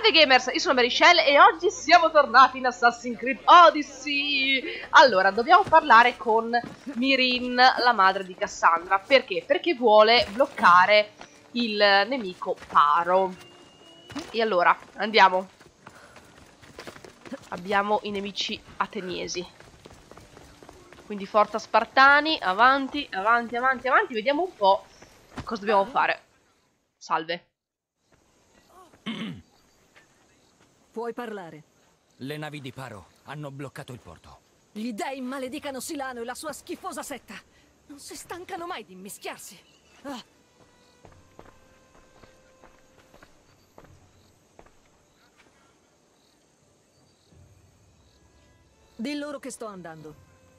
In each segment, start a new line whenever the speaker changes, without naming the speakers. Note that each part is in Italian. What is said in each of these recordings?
Salve gamers, io sono Marychelle e oggi siamo tornati in Assassin's Creed Odyssey. Allora, dobbiamo parlare con Myrrine, la madre di Cassandra. Perché? Perché vuole bloccare il nemico Paro. E allora, andiamo. Abbiamo i nemici ateniesi. Quindi forza Spartani, avanti, avanti, avanti, avanti. Vediamo un po' cosa dobbiamo fare. Salve.
Puoi parlare.
Le navi di Paro hanno bloccato il porto.
Gli dei maledicano Silano e la sua schifosa setta. Non si stancano mai di mischiarsi. Ah. Di loro che sto andando.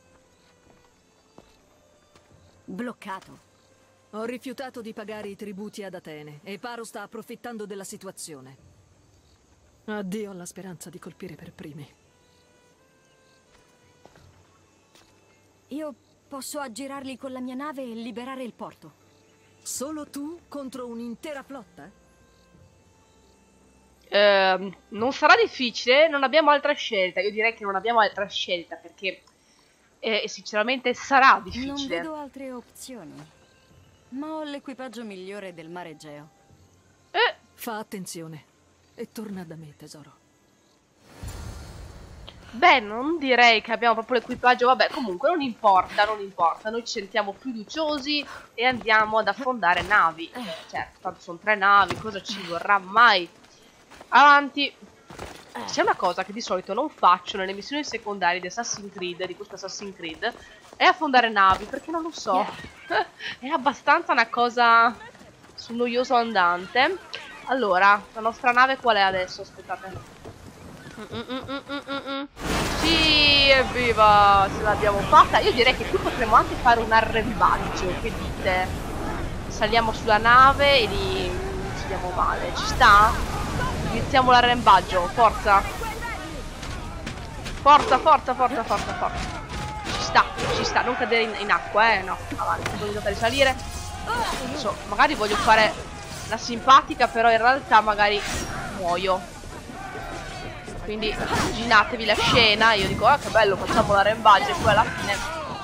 Bloccato.
Ho rifiutato di pagare i tributi ad Atene e Paro sta approfittando della situazione. Addio alla speranza di colpire per primi.
Io posso aggirarli con la mia nave e liberare il porto.
Solo tu contro un'intera flotta?
Non sarà difficile, non abbiamo altra scelta. Io direi che non abbiamo altra scelta perché sinceramente sarà difficile.
Non vedo altre opzioni. Ma ho l'equipaggio migliore del mare Egeo.
Fa attenzione e torna da me, tesoro.
Beh, non direi che abbiamo proprio l'equipaggio. Vabbè, comunque non importa, non importa. Noi ci sentiamo fiduciosi e andiamo ad affondare navi. Certo, tanto sono 3 navi, cosa ci vorrà mai? Avanti. C'è una cosa che di solito non faccio nelle missioni secondarie di Assassin's Creed, di questo Assassin's Creed, è affondare navi, perché non lo so. È abbastanza una cosa sul noioso andante. Allora, la nostra nave qual è adesso? Aspettate. Sì, evviva! Ce l'abbiamo fatta. Io direi che qui potremmo anche fare un arrembaggio. Che dite? Saliamo sulla nave e li uccidiamo male. Ci sta? Iniziamo l'arrembaggio. Forza. Forza, forza, forza, forza, forza. Ci sta. Non cadere in acqua, no. Avanti, voglio risalire. Adesso, magari voglio fare la simpatica, però in realtà magari muoio. Quindi immaginatevi la scena. Io dico, ah che bello, facciamo l'arrembaggio e poi alla fine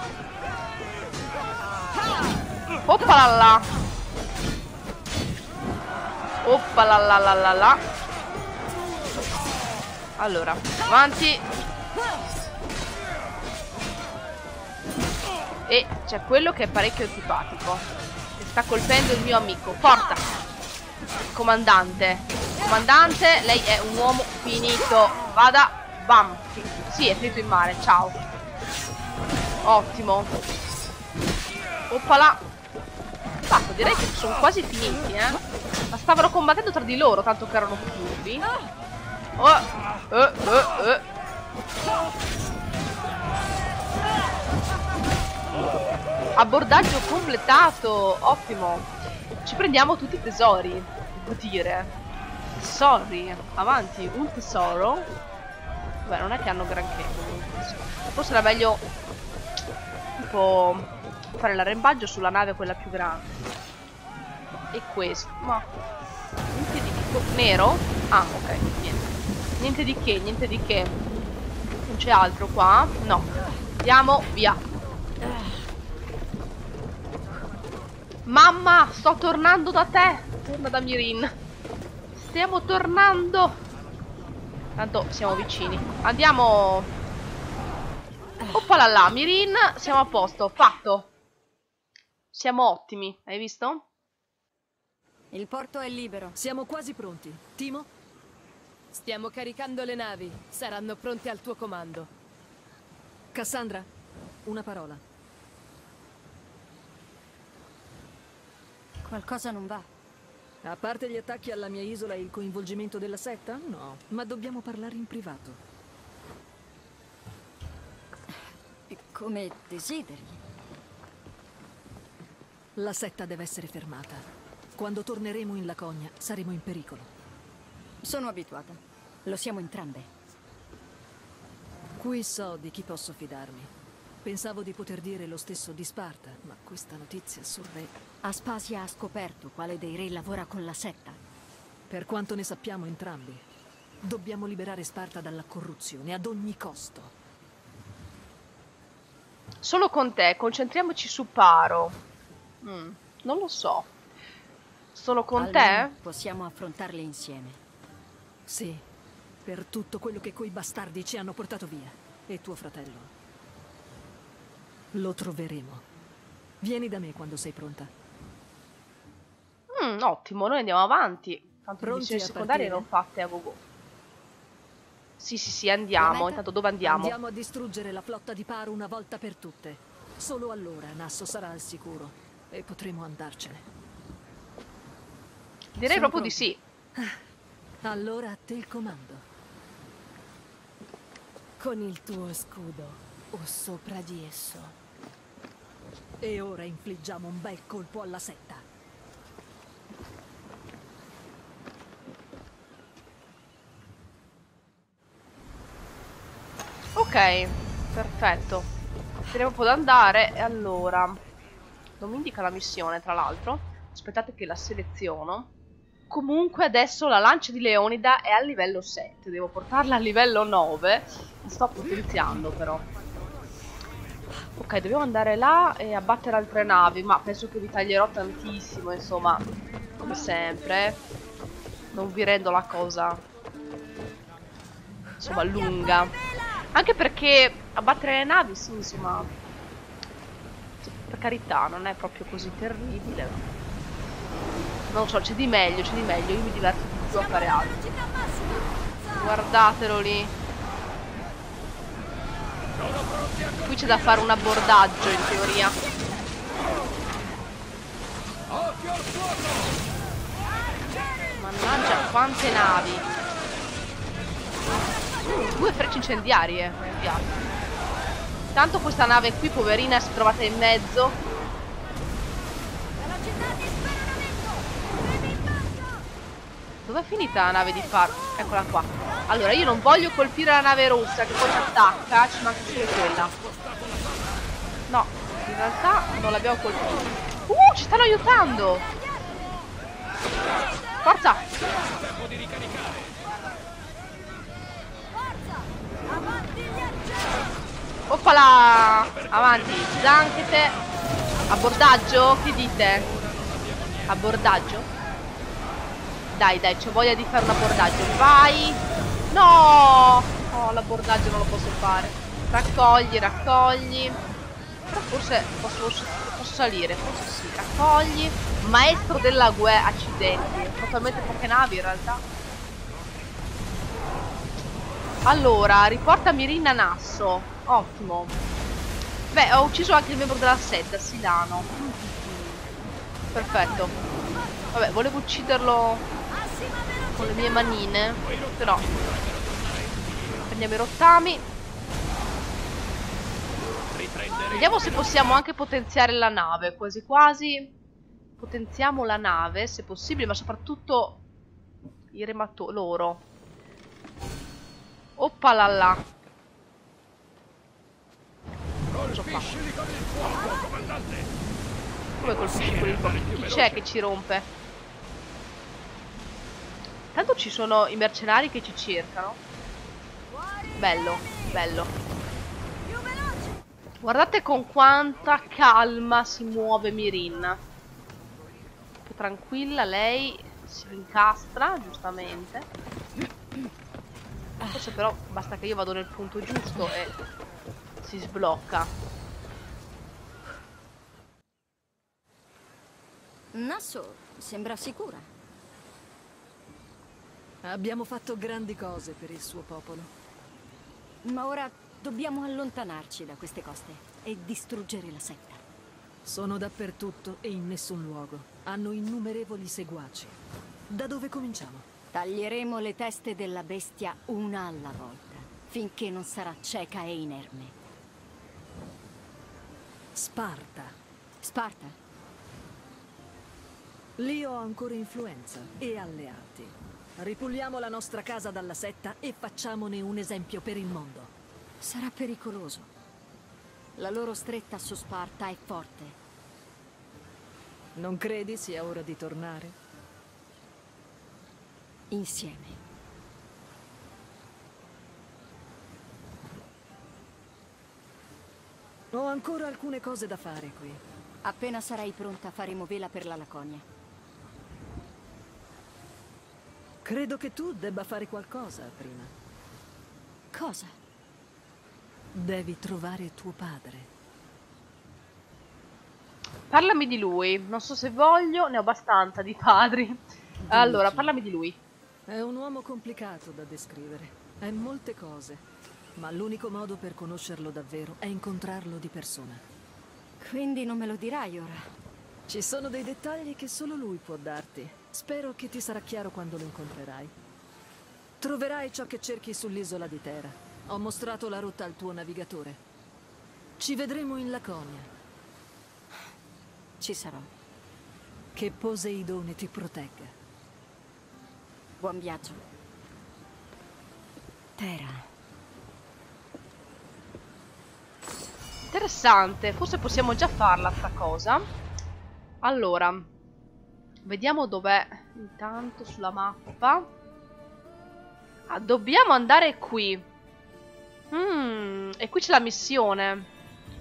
oppalala. Oppalalalala. Allora, avanti. E c'è quello che è parecchio antipatico, che sta colpendo il mio amico. Forza. Comandante, comandante, lei è un uomo finito. Vada, bam. Sì, è finito in mare, ciao. Ottimo. Oppala. Basta, direi che sono quasi finiti, ma stavano combattendo tra di loro, tanto che erano furbi. Abbordaggio completato. Ottimo. Ci prendiamo tutti i tesori, devo dire. Tesori. Avanti, un tesoro. Beh, non è che hanno granché comunque. Forse era meglio tipo fare l'arrembaggio sulla nave quella più grande. E questo. Ma niente di che. Nero? Ah, ok, niente. Niente di che, niente di che. Non c'è altro qua? No. Andiamo via. Mamma, sto tornando da te. Torna da Myrrine. Stiamo tornando. Tanto siamo vicini. Andiamo. Oppalala, Myrrine. Siamo a posto, fatto. Siamo ottimi, hai visto?
Il porto è libero.
Siamo quasi pronti. Timo?
Stiamo caricando le navi. Saranno pronte al tuo comando.
Cassandra, una parola.
Qualcosa non va.
A parte gli attacchi alla mia isola e il coinvolgimento della setta? No, ma dobbiamo parlare in privato.
Come desideri.
La setta deve essere fermata. Quando torneremo in Laconia saremo in pericolo.
Sono abituata. Lo siamo entrambe.
Qui so di chi posso fidarmi. Pensavo di poter dire lo stesso di Sparta, ma questa notizia sul re...
Aspasia ha scoperto quale dei re lavora con la setta.
Per quanto ne sappiamo entrambi, Dobbiamo liberare Sparta dalla corruzione ad ogni costo.
Solo con te, concentriamoci su Paro. Non lo so. Solo con
Almeno
te?
possiamo affrontarle insieme.
Sì, per tutto quello che quei bastardi ci hanno portato via. E tuo fratello. Lo troveremo. Vieni da me quando sei pronta.
Ottimo, noi andiamo avanti. Tanto le
Pronti
missioni
a
secondarie
partire?
non fatte a gogo. Sì, andiamo.
meta?
Intanto dove andiamo?
Andiamo a distruggere la flotta di Paro una volta per tutte. Solo allora Nasso sarà al sicuro e potremo andarcene.
Direi
Sono
proprio di
pronta.
sì.
Allora a te il comando.
Con il tuo scudo o sopra di esso.
E ora infliggiamo un bel colpo alla setta.
Ok, perfetto. Teniamo un po' ad andare. E allora, non mi indica la missione, tra l'altro. Aspettate che la seleziono. Comunque adesso la lancia di Leonida è a livello 7. Devo portarla a livello 9. La sto potenziando però. Ok, dobbiamo andare là e abbattere altre navi. Ma penso che vi taglierò tantissimo, insomma. Come sempre. Non vi rendo la cosa, insomma, lunga. Anche perché abbattere le navi, sì, insomma, per carità, non è proprio così terribile. Non so, c'è di meglio, c'è di meglio. Io mi diverto di più a fare altro. Guardatelo lì. Qui c'è da fare un abbordaggio, in teoria. Mannaggia, quante navi. Due frecce incendiarie, mi piace. Tanto questa nave qui, poverina, si è trovata in mezzo. Dov'è finita la nave di Faro? Eccola qua. Allora, io non voglio colpire la nave rossa che poi ci attacca. Ci manca solo quella. No, in realtà non l'abbiamo colpita. Ci stanno aiutando. Forza. Oppala. Avanti, zanchete. Abbordaggio? Che dite? Abbordaggio? Dai, c'ho voglia di fare un abbordaggio. Vai! No! Oh, l'abbordaggio non lo posso fare. Raccogli. Però forse posso salire. Forse sì. Raccogli. Maestro della guerra. Accidenti. Totalmente poche navi in realtà. Allora, riporta Mirinna Nasso. Ottimo. Beh, ho ucciso anche il membro della setta, Silano. Perfetto. Vabbè, volevo ucciderlo con le mie manine, però prendiamo i rottami. Vediamo se possiamo anche potenziare la nave. Quasi quasi potenziamo la nave se possibile, ma soprattutto i rematori loro. Oppalala. Cosa fa? Come colpisci con il fuoco? Chi c'è che ci rompe? Tanto ci sono i mercenari che ci cercano. Bello, bello. Guardate con quanta calma si muove Mirin. Che tranquilla, lei si incastra, giustamente. Forse però basta che io vado nel punto giusto e si sblocca.
Nasso sembra sicura.
Abbiamo fatto grandi cose per il suo popolo.
Ma ora dobbiamo allontanarci da queste coste e distruggere la setta.
Sono dappertutto e in nessun luogo. Hanno innumerevoli seguaci. Da dove cominciamo?
Taglieremo le teste della bestia una alla volta, finché non sarà cieca e inerme.
Sparta.
Sparta?
Lì ho ancora influenza e alleati. Ripuliamo la nostra casa dalla setta e facciamone un esempio per il mondo.
Sarà pericoloso. La loro stretta su Sparta è forte.
Non credi sia ora di tornare?
Insieme.
Ho ancora alcune cose da fare qui.
Appena sarai pronta faremo vela per la Laconia.
Credo che tu debba fare qualcosa prima.
Cosa?
Devi trovare tuo padre.
Parlami di lui. Non so se voglio, ne ho abbastanza di padri. Allora, parlami di lui.
È un uomo complicato da descrivere. È molte cose. Ma l'unico modo per conoscerlo davvero è incontrarlo di persona.
Quindi non me lo dirai ora?
Ci sono dei dettagli che solo lui può darti. Spero che ti sarà chiaro quando lo incontrerai. Troverai ciò che cerchi sull'isola di Terra. Ho mostrato la rotta al tuo navigatore. Ci vedremo in Laconia.
Ci sarò.
Che Poseidone ti protegga.
Buon viaggio. Terra.
Interessante, forse possiamo già farla sta cosa. Allora, vediamo dov'è intanto sulla mappa. Ah, dobbiamo andare qui. E qui c'è la missione.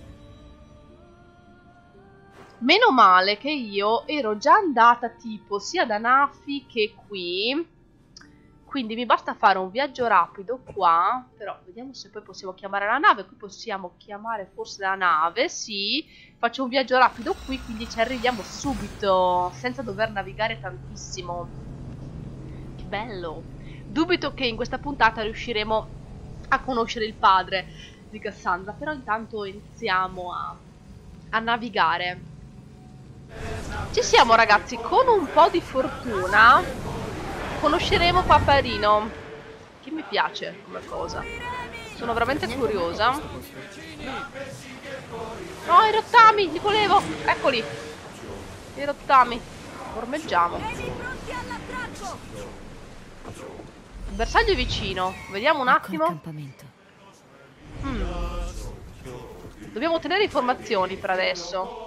Meno male che io ero già andata tipo sia da Nafi che qui. Quindi mi basta fare un viaggio rapido qua. Però vediamo se poi possiamo chiamare la nave. Qui possiamo chiamare forse la nave. Sì, faccio un viaggio rapido qui, quindi ci arriviamo subito senza dover navigare tantissimo. Che bello. Dubito che in questa puntata riusciremo a conoscere il padre di Cassandra. Però intanto iniziamo a navigare. Ci siamo ragazzi, con un po' di fortuna conosceremo Paparino, che mi piace come cosa. Sono veramente curiosa. No, i rottami, li volevo. Eccoli. I rottami. Ormeggiamo. Il bersaglio è vicino. Vediamo un attimo. Dobbiamo ottenere informazioni per adesso.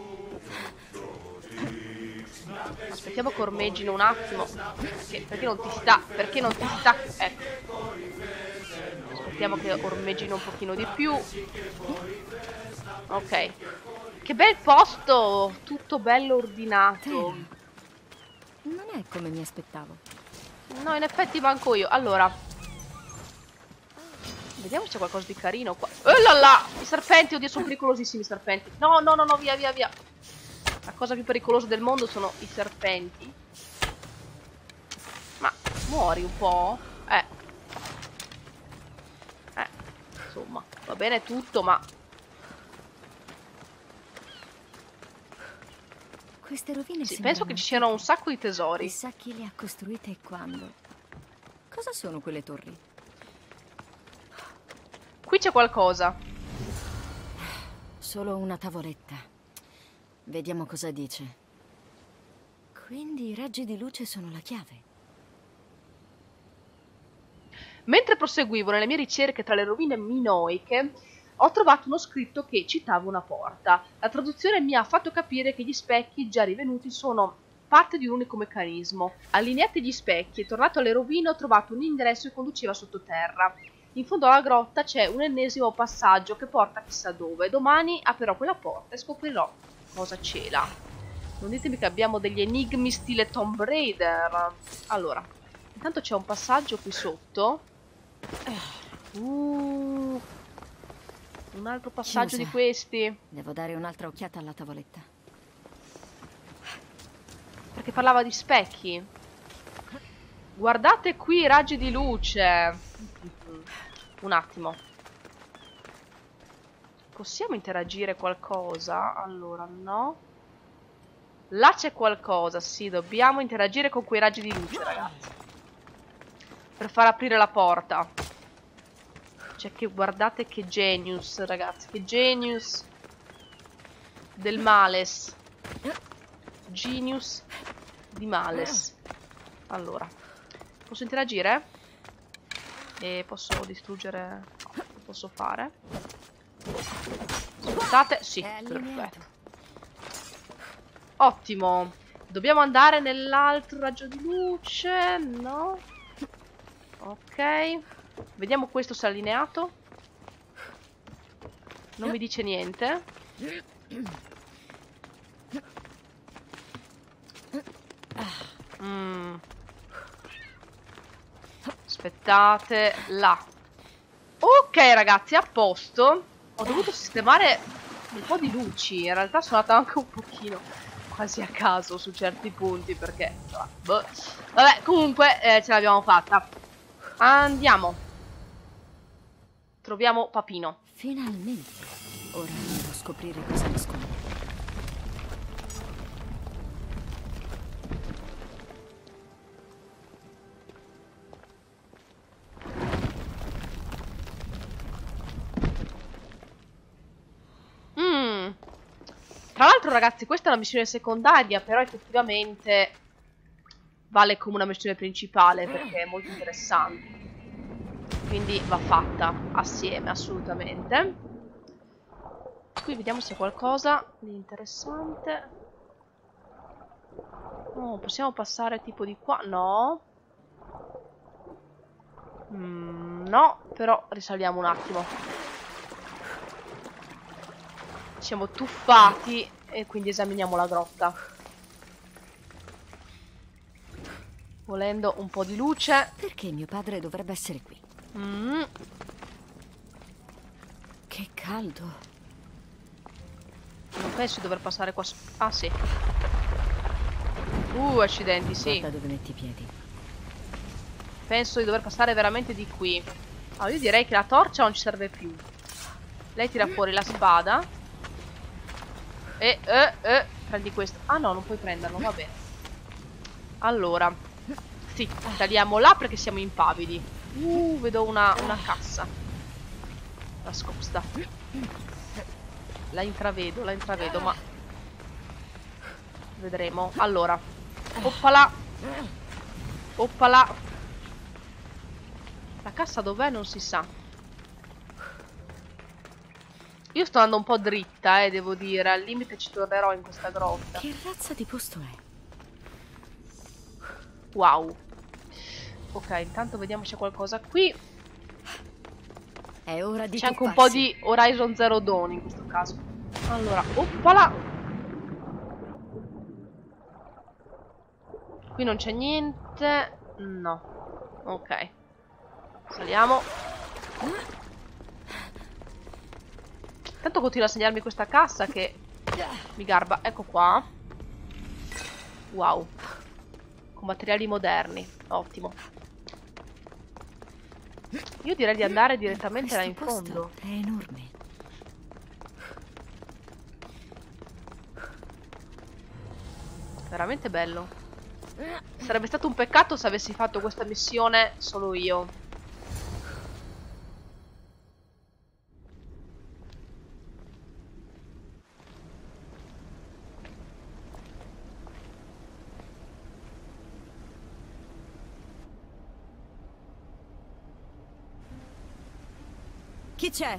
Aspettiamo che ormeggino un attimo. Perché non ti sta? Perché non ti sta? Ecco. Aspettiamo che ormeggino un pochino di più. Ok. Che bel posto! Tutto bello ordinato.
Non è come mi aspettavo.
No, in effetti manco io. Allora, vediamo se c'è qualcosa di carino qua. Oh là là! I serpenti, oddio, sono pericolosissimi i serpenti. No, no, no, no, via, via, via. La cosa più pericolosa del mondo sono i serpenti. Ma muori un po'? Insomma, va bene tutto, ma
Queste rovine
sì,
sembrano...
penso che ci siano un sacco di tesori.
Chissà chi le ha costruite e quando. Cosa sono quelle torri?
Qui c'è qualcosa.
Solo una tavoletta. Vediamo cosa dice. Quindi i raggi di luce sono la chiave.
Mentre proseguivo nelle mie ricerche tra le rovine minoiche, ho trovato uno scritto che citava una porta. La traduzione mi ha fatto capire che gli specchi già rivenuti sono parte di un unico meccanismo. Allineati gli specchi e tornato alle rovine ho trovato un ingresso che conduceva sottoterra. In fondo alla grotta c'è un ennesimo passaggio che porta chissà dove. Domani aprirò quella porta e scoprirò cosa cela. Non ditemi che abbiamo degli enigmi stile Tomb Raider. Allora, intanto c'è un passaggio qui sotto. Un altro passaggio di questi.
Devo dare un'altra occhiata alla tavoletta.
Perché parlava di specchi. Guardate qui i raggi di luce. Un attimo. Possiamo interagire qualcosa? Allora, no. Là c'è qualcosa, sì, dobbiamo interagire con quei raggi di luce, ragazzi. Per far aprire la porta. Cioè che guardate che genius, ragazzi, che genius del males. Genius di males. Allora, posso interagire? E posso distruggere? No, lo posso fare. Aspettate, sì, perfetto. Ottimo. Dobbiamo andare nell'altro raggio di luce, no? Ok. Vediamo questo se è allineato. Non mi dice niente. Aspettate, là. Ok ragazzi, a posto. Ho dovuto sistemare un po' di luci. In realtà sono andata anche un pochino quasi a caso su certi punti perché boh. Vabbè, comunque ce l'abbiamo fatta. Andiamo. Troviamo Papino.
Finalmente. Ora devo scoprire cosa nasconde.
Tra l'altro ragazzi, questa è una missione secondaria, però effettivamente vale come una missione principale perché è molto interessante. Quindi va fatta assieme, assolutamente. Qui vediamo se c'è qualcosa di interessante. Oh, possiamo passare tipo di qua? No. No, però risaliamo un attimo. Siamo tuffati e quindi esaminiamo la grotta. Volendo un po' di luce.
Perché mio padre dovrebbe essere qui? Che caldo.
Non penso di dover passare qua. Ah sì. Accidenti, sì.
Guarda dove metti i piedi.
Penso di dover passare veramente di qui. Allora io direi che la torcia non ci serve più. Lei tira fuori la spada. Prendi questo. Ah no, non puoi prenderlo, va bene. Allora, sì, tagliamo là perché siamo impavidi. Vedo una cassa nascosta. La intravedo, ma vedremo. Allora, oppala. Oppala. La cassa dov'è? Non si sa. Io sto andando un po' dritta, devo dire. Al limite ci tornerò in questa grotta.
Che razza di posto è?
Wow. Ok, intanto vediamo se c'è qualcosa qui.
È ora di
C'è anche un po' di Horizon Zero Dawn in questo caso. Allora, oppala. Qui non c'è niente. No. Ok. Saliamo. Intanto continua a segnarmi questa cassa che mi garba. Ecco qua. Wow. Con materiali moderni. Ottimo. Io direi di andare direttamente là in fondo.
È enorme.
Veramente bello. Sarebbe stato un peccato se avessi fatto questa missione solo io.
Chi c'è?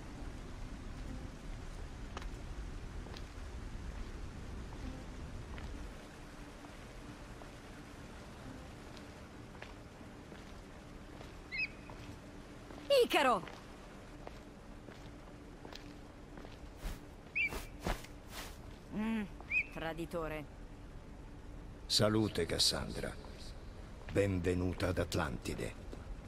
Icaro! Traditore.
Salute, Cassandra. Benvenuta ad Atlantide.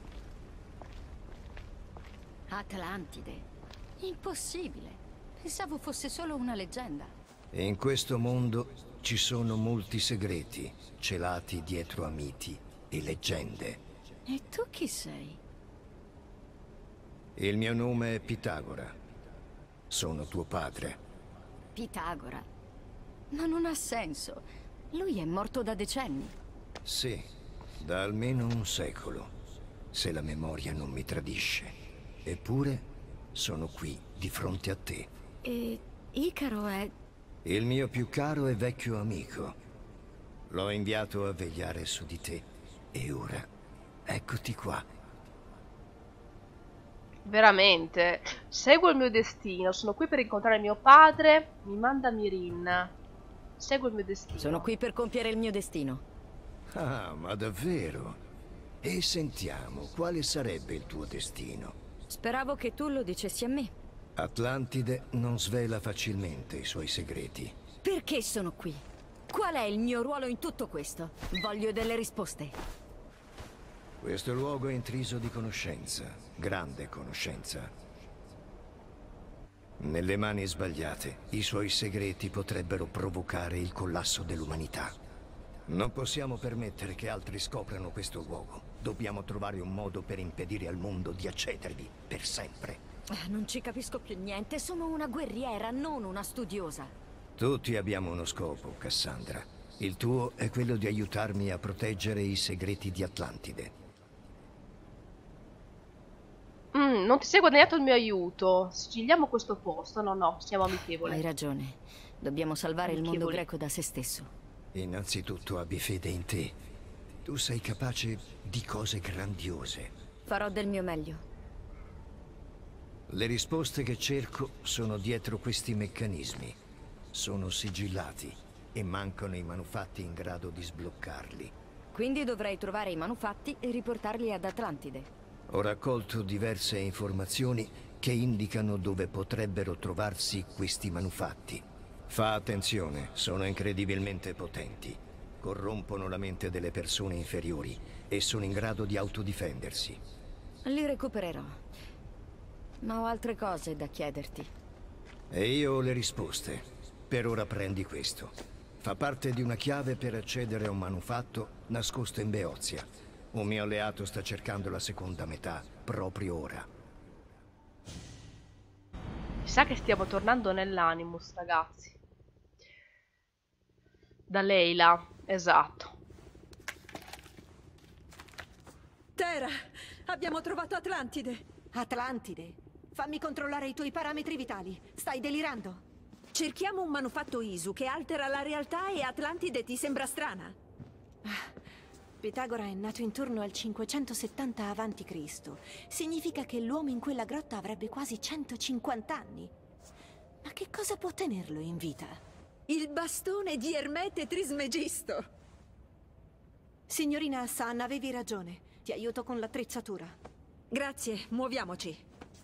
Atlantide? Impossibile. Pensavo fosse solo una leggenda.
In questo mondo ci sono molti segreti celati dietro a miti e leggende.
E tu chi sei?
Il mio nome è Pitagora. Sono tuo padre.
Pitagora. Ma non ha senso. Lui è morto da decenni.
Sì, da almeno un secolo, se la memoria non mi tradisce. Eppure sono qui di fronte a te.
E Icaro è...
Il mio più caro e vecchio amico. L'ho inviato a vegliare su di te. E ora, eccoti qua.
Veramente. Seguo il mio destino. Sono qui per incontrare mio padre. Mi manda Mirin. Seguo il mio destino.
Sono qui per compiere il mio destino.
Ah, ma davvero? E sentiamo, quale sarebbe il tuo destino?
Speravo che tu lo dicessi a me.
Atlantide non svela facilmente i suoi segreti.
Perché sono qui? Qual è il mio ruolo in tutto questo? Voglio delle risposte.
Questo luogo è intriso di conoscenza, grande conoscenza. Nelle mani sbagliate, i suoi segreti potrebbero provocare il collasso dell'umanità. Non possiamo permettere che altri scoprano questo luogo. Dobbiamo trovare un modo per impedire al mondo di accedervi per sempre.
Non ci capisco più niente, sono una guerriera, non una studiosa.
Tutti abbiamo uno scopo, Cassandra. Il tuo è quello di aiutarmi a proteggere i segreti di Atlantide.
Non ti sei guadagnato il mio aiuto. Sigilliamo questo posto. No, siamo amichevoli.
Hai ragione. Dobbiamo salvare il mondo greco da se stesso.
Innanzitutto abbi fede in te. Tu sei capace di cose grandiose.
Farò del mio meglio.
Le risposte che cerco sono dietro questi meccanismi. Sono sigillati e mancano i manufatti in grado di sbloccarli.
Quindi dovrei trovare i manufatti e riportarli ad Atlantide.
Ho raccolto diverse informazioni che indicano dove potrebbero trovarsi questi manufatti. Fa attenzione, sono incredibilmente potenti. Corrompono la mente delle persone inferiori e sono in grado di autodifendersi.
Li recupererò. Ma ho altre cose da chiederti.
E io ho le risposte. Per ora prendi questo. Fa parte di una chiave per accedere a un manufatto nascosto in Beozia. Un mio alleato sta cercando la seconda metà, proprio ora.
Mi sa che stiamo tornando nell'Animus, ragazzi. Da Leila, esatto.
Terra, abbiamo trovato Atlantide.
Atlantide? Fammi controllare i tuoi parametri vitali. Stai delirando?
Cerchiamo un manufatto Isu che altera la realtà e Atlantide ti sembra strana.
Pitagora è nato intorno al 570 a.C. Significa che l'uomo in quella grotta avrebbe quasi 150 anni. Ma che cosa può tenerlo in vita?
Il bastone di Ermete Trismegisto.
Signorina Hassan, avevi ragione. Ti aiuto con l'attrezzatura.
Grazie, muoviamoci.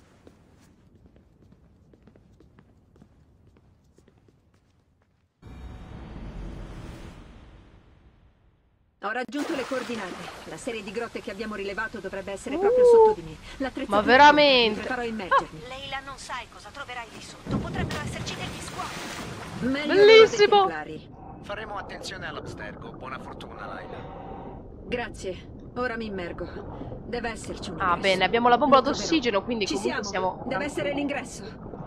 Ho raggiunto le coordinate. La serie di grotte che abbiamo rilevato dovrebbe essere proprio sotto di me. L'attrezzatura.
Ma veramente?
Mi preparo a immergermi.
Leila, non sai cosa troverai lì sotto. Potrebbero esserci degli squali.
Meglio
Bellissimo!
loro dei templari.
Faremo attenzione all'abstergo. Buona fortuna, Laila.
Grazie. Ora mi immergo. Deve esserci un
Ah,
ingresso.
bene, abbiamo la bomba
Lo troverò.
d'ossigeno, quindi
Ci
comunque
siamo.
siamo...
Deve essere l'ingresso.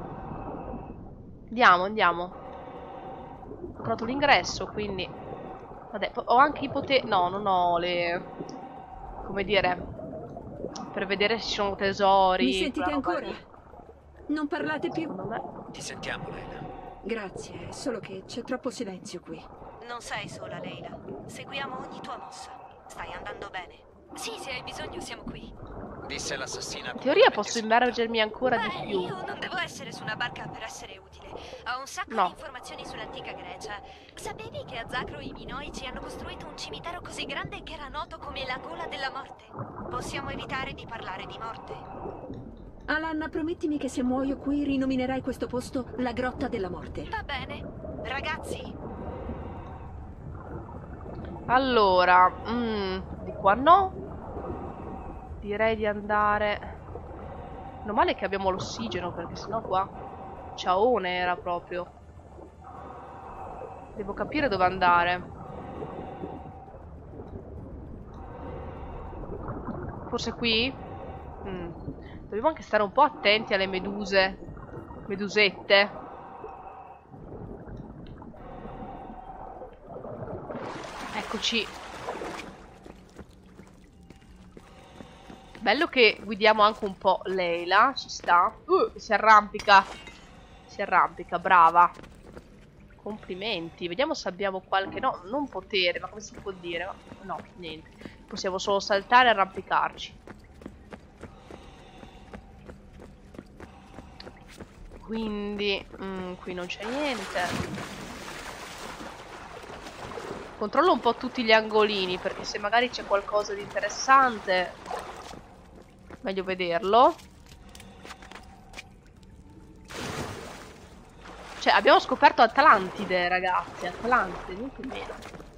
Andiamo. Ho trovato l'ingresso, quindi... Vabbè, ho anche i poteri... No, non ho le... Come dire... Per vedere se ci sono tesori...
Mi sentite
quella roba
ancora?
lì.
Non parlate più?
Secondo me...
Ti sentiamo, Laila.
Grazie, solo che c'è troppo silenzio qui.
Non sei sola, Leila. Seguiamo ogni tua mossa. Stai andando bene. Sì, se hai bisogno siamo qui.
Disse l'assassina.
In teoria posso immergermi ancora di più.
Io non devo essere su una barca per essere utile. Ho un sacco
No.
di informazioni sull'antica Grecia. Sapevi che a Zacro i Minoici hanno costruito un cimitero così grande che era noto come la gola della morte? Possiamo evitare di parlare di morte.
Alanna, promettimi che se muoio qui rinominerai questo posto la Grotta della Morte.
Va bene. Ragazzi,
Allora... di qua no. Direi di andare... Non male che abbiamo l'ossigeno, perché sennò qua... Ciaone era proprio. Devo capire dove andare. Forse qui? Dobbiamo anche stare un po' attenti alle meduse. Medusette. Eccoci. Bello che guidiamo anche un po' Leila. Ci sta. Si arrampica. Si arrampica, brava. Complimenti. Vediamo se abbiamo qualche... No, non potere, ma come si può dire? No, niente. Possiamo solo saltare e arrampicarci. Quindi... qui non c'è niente. Controllo un po' tutti gli angolini, perché se magari c'è qualcosa di interessante... Meglio vederlo. Cioè, abbiamo scoperto Atlantide, ragazzi. Atlantide, niente meno.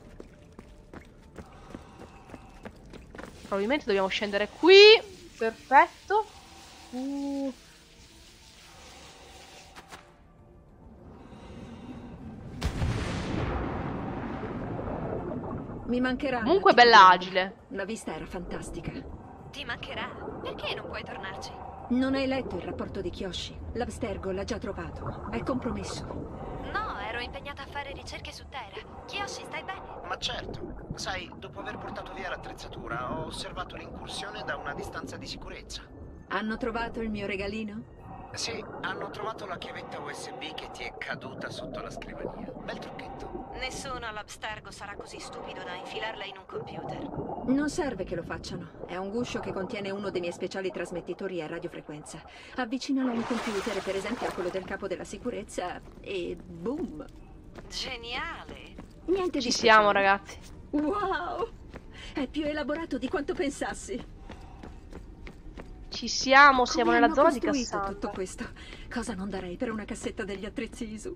Probabilmente dobbiamo scendere qui. Perfetto.
Mi mancherà.
Comunque
l'attimo
bella
di
agile.
La vista era fantastica.
Ti mancherà. Perché non puoi tornarci?
Non hai letto il rapporto di Kyoshi? L'Abstergo l'ha già trovato. È compromesso.
No, ero impegnata a fare ricerche su Terra. Kyoshi, stai bene?
Ma certo. Sai, dopo aver portato via l'attrezzatura, ho osservato l'incursione da una distanza di sicurezza.
Hanno trovato il mio regalino?
Sì, hanno trovato la chiavetta USB che ti è caduta sotto la scrivania. Bel trucchetto.
Nessuno all'Abstergo sarà così stupido da infilarla in un computer.
Non serve che lo facciano. È un guscio che contiene uno dei miei speciali trasmettitori a radiofrequenza. Avvicinalo a un computer, per esempio a quello del capo della sicurezza, e boom!
Geniale!
Niente di
Ci siamo,
speciale.
ragazzi.
Wow! È più elaborato di quanto pensassi.
Ci siamo, siamo
Come
nella
hanno
zona di
costruito
Cassandra.
tutto questo? Cosa non darei per una cassetta degli attrezzi ISU?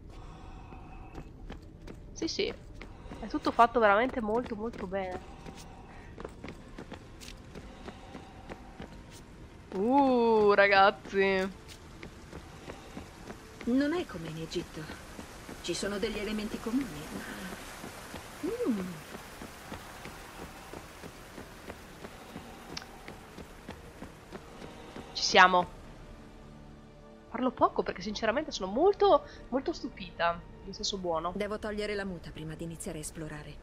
Sì, sì. È tutto fatto veramente molto molto bene. Ragazzi.
Non è come in Egitto. Ci sono degli elementi comuni, ma...
Ci siamo. Parlo poco perché sinceramente sono molto molto stupita. In senso buono.
Devo togliere la muta prima di iniziare a esplorare.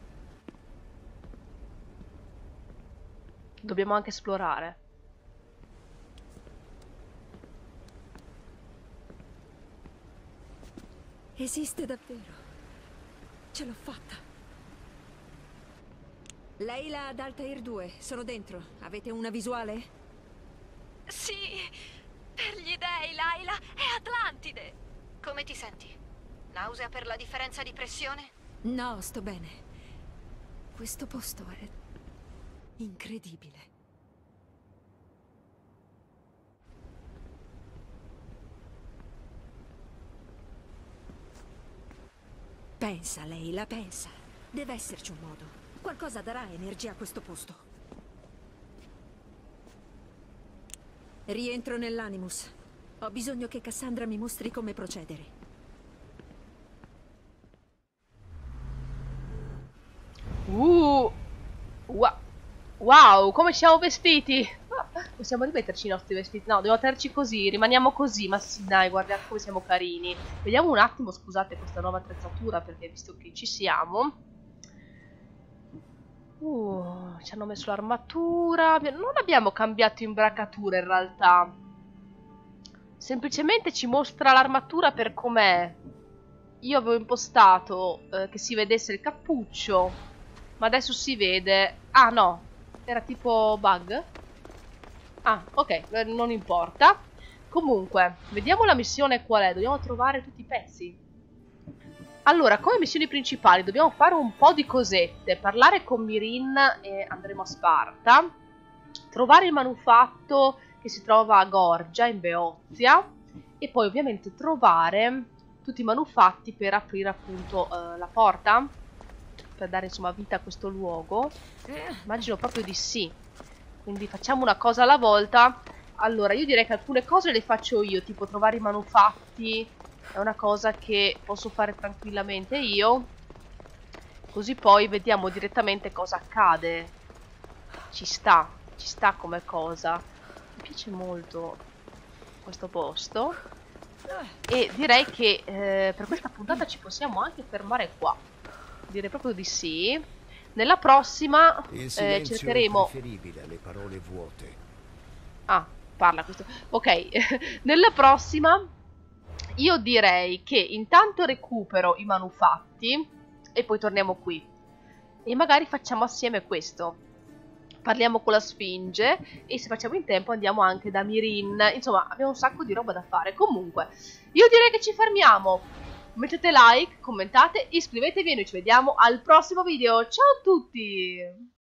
Dobbiamo anche esplorare.
Esiste davvero. Ce l'ho fatta. Leila ad Altair 2, sono dentro. Avete una visuale?
Sì! Per gli dei, Layla, è Atlantide! Come ti senti? Nausea per la differenza di pressione?
No, sto bene. Questo posto è incredibile. Pensa, Leila, pensa. Deve esserci un modo. Qualcosa darà energia a questo posto. Rientro nell'Animus. Ho bisogno che Cassandra mi mostri come procedere.
Wow, come siamo vestiti! Possiamo rimetterci i nostri vestiti? No, dobbiamo tenerci così, rimaniamo così. Ma sì, dai, guardate come siamo carini. Vediamo un attimo, scusate, questa nuova attrezzatura, perché visto che ci siamo. Ci hanno messo l'armatura. Non abbiamo cambiato imbracatura in realtà. Semplicemente ci mostra l'armatura per com'è. Io avevo impostato che si vedesse il cappuccio, ma adesso si vede... Ah no, era tipo bug? Ah, ok, non importa. Comunque, vediamo la missione qual è. Dobbiamo trovare tutti i pezzi. Allora, come missioni principali dobbiamo fare un po' di cosette. Parlare con Mirin e andremo a Sparta. Trovare il manufatto che si trova a Gorgia, in Beozia. E poi ovviamente trovare tutti i manufatti per aprire appunto la porta. Per dare insomma vita a questo luogo. Immagino proprio di sì. Quindi facciamo una cosa alla volta. Allora, io direi che alcune cose le faccio io, tipo trovare i manufatti. È una cosa che posso fare tranquillamente io. Così poi vediamo direttamente cosa accade. Ci sta come cosa. Mi piace molto questo posto. E direi che per questa puntata ci possiamo anche fermare qua. Direi proprio di sì. Nella prossima cercheremo...
è preferibile alle parole vuote.
Ah, parla questo. Ok, nella prossima io direi che intanto recupero i manufatti e poi torniamo qui. E magari facciamo assieme questo. Parliamo con la Sfinge e se facciamo in tempo andiamo anche da Mirin. Insomma, abbiamo un sacco di roba da fare. Comunque, io direi che ci fermiamo. Mettete like, commentate, iscrivetevi e noi ci vediamo al prossimo video. Ciao a tutti!